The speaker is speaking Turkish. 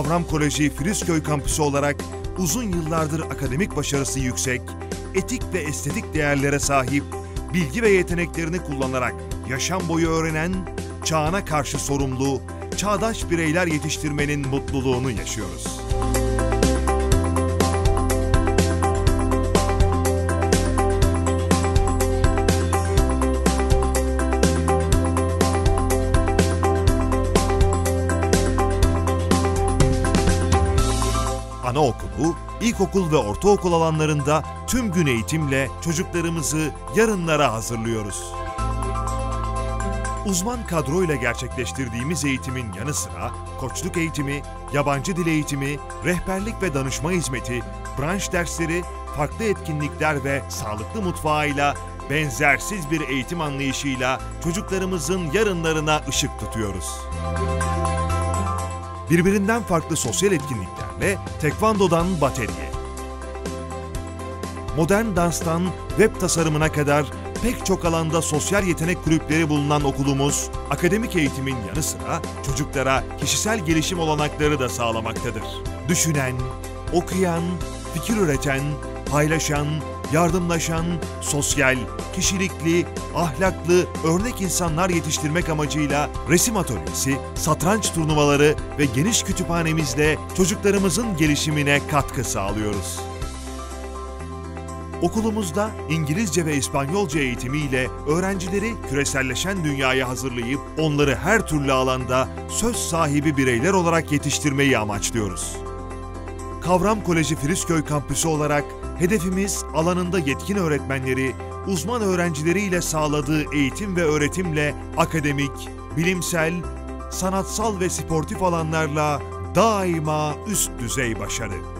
Kavram Koleji Filizköy Kampüsü olarak uzun yıllardır akademik başarısı yüksek, etik ve estetik değerlere sahip, bilgi ve yeteneklerini kullanarak yaşam boyu öğrenen, çağına karşı sorumlu, çağdaş bireyler yetiştirmenin mutluluğunu yaşıyoruz. Anaokulu, ilkokul ve ortaokul alanlarında tüm gün eğitimle çocuklarımızı yarınlara hazırlıyoruz. Uzman kadroyla gerçekleştirdiğimiz eğitimin yanı sıra koçluk eğitimi, yabancı dil eğitimi, rehberlik ve danışma hizmeti, branş dersleri, farklı etkinlikler ve sağlıklı mutfağıyla benzersiz bir eğitim anlayışıyla çocuklarımızın yarınlarına ışık tutuyoruz. Birbirinden farklı sosyal etkinliklerle tekvandodan bateriye, modern danstan web tasarımına kadar pek çok alanda sosyal yetenek kulüpleri bulunan okulumuz, akademik eğitimin yanı sıra çocuklara kişisel gelişim olanakları da sağlamaktadır. Düşünen, okuyan, fikir üreten, paylaşan, yardımlaşan, sosyal, kişilikli, ahlaklı, örnek insanlar yetiştirmek amacıyla resim atölyesi, satranç turnuvaları ve geniş kütüphanemizle çocuklarımızın gelişimine katkı sağlıyoruz. Okulumuzda İngilizce ve İspanyolca eğitimiyle öğrencileri küreselleşen dünyaya hazırlayıp onları her türlü alanda söz sahibi bireyler olarak yetiştirmeyi amaçlıyoruz. Kavram Koleji Filizköy Kampüsü olarak hedefimiz alanında yetkin öğretmenleri, uzman öğrencileriyle sağladığı eğitim ve öğretimle akademik, bilimsel, sanatsal ve sportif alanlarla daima üst düzey başarı.